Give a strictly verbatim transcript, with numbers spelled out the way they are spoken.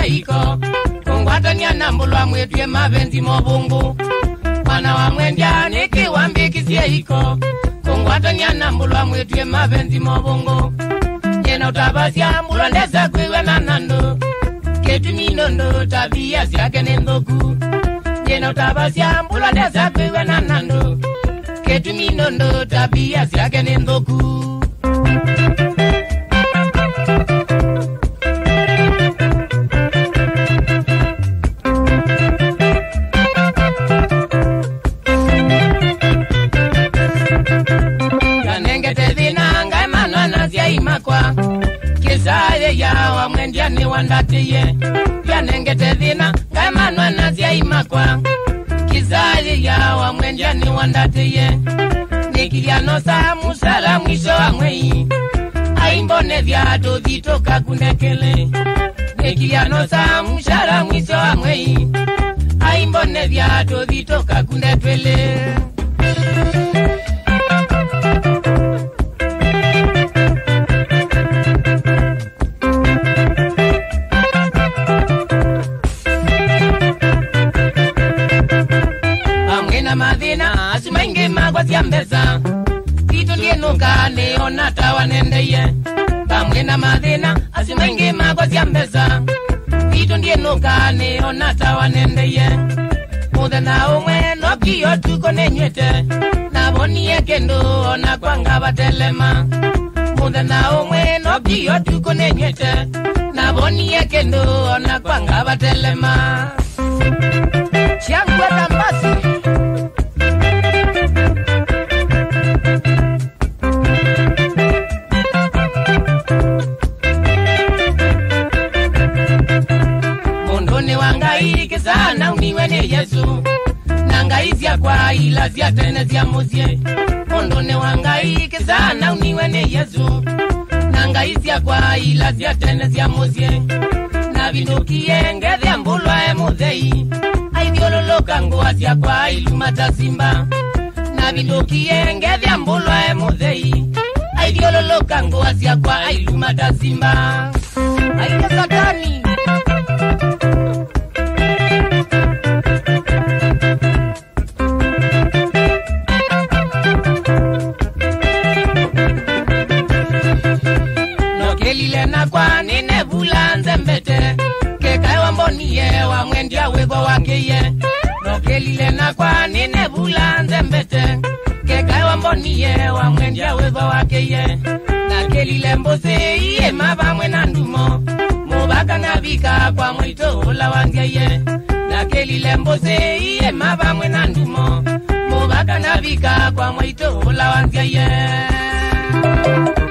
iko kongwatania na mbulwa mwetwe mavenzi mobungu mwana wa mwendya nikiwambikisie iko kongwatania na mbulwa mwetwe mavenzi mobungu jena utabasya mbulwa ndesa kwiwe na nando ketuminondo tabia syake nendoku jena utabasya mbulwa ndesa kwiwe na nando ketuminondo tabia syake nendoku imakwa kisaye ya wa mwendya ni wandatiye yanengete dhina ngamanwa nazya imakwa kisaye ya wa mwendya ni wandatiye nikilianosa musala mwisho wa mwei aimbone vyado vitoka kunekele nikilianosa musala mwisho wa mwei aimbone vyado vitoka kunetwele madina asimaingi magwa siambeza kitu lienuka neona tawanendeye pamwe na madina asimaingi magwa siambeza kitu lienuka neona tawanendeye muda na umwe no kiyo tuko nenywete na boniye kendo ona kwanga batelema muda na umwe no kiyo tuko nenywete na boniye kendo ona kwanga batelema changwa tambasi sana uniwe ni Yesu nangaizia kwa ila zia tene zia muzie ondone wangaike sana uniwe ni Yesu nangaizia kwa ila zia tene zia muzie na vinukie ngethia mbulwa e muzei aidiololoka nguazia kwa ilumata simba na vinukie ngethia mbulwa e muzei aidiololoka nguazia kwa ilumata simba aike satani lilena kwa nine bulanze mbete keka wamboniye wa mwendya wego wakeye noke lilena kwa nine bulanze mbete keka wamboniye wa mwendya wego wakeye na kelile mbose iye maba mwena ndumo mubaka nabika kwa mwito ula wangeye na kelile mbose iye maba mwena ndumo mubaka nabika kwa mwito ula wangeye